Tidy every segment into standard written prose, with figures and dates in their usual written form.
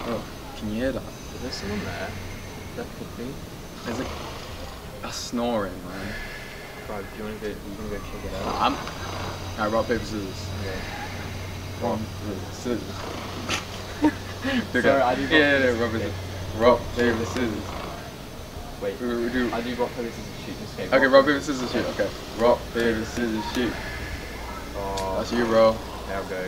Oh, can you hear that? Is there someone there? That could be. There's a snoring, man. Bro, do you want to go check it out? I'm. Alright, rock, paper, scissors. Okay. Rock, paper, scissors. Sorry, I do rock, paper, rock, paper, scissors. Wait, We do. I do rock, paper, scissors, shoot. Just go. Okay, rock, paper, scissors, shoot. Okay. Rock, paper, scissors, shoot. Oh, That's you, bro. there we go.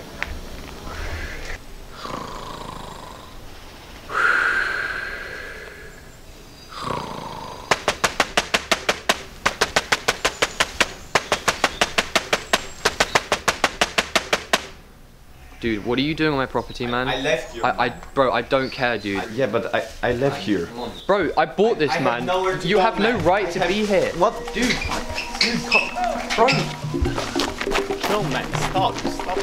Dude, what are you doing on my property, man? I left you. Bro, I don't care, dude. Yeah, but I left here. Bro, I bought this, I have man. nowhere to You go, have no man. right to be here. What? Dude, come, bro. No, man, stop.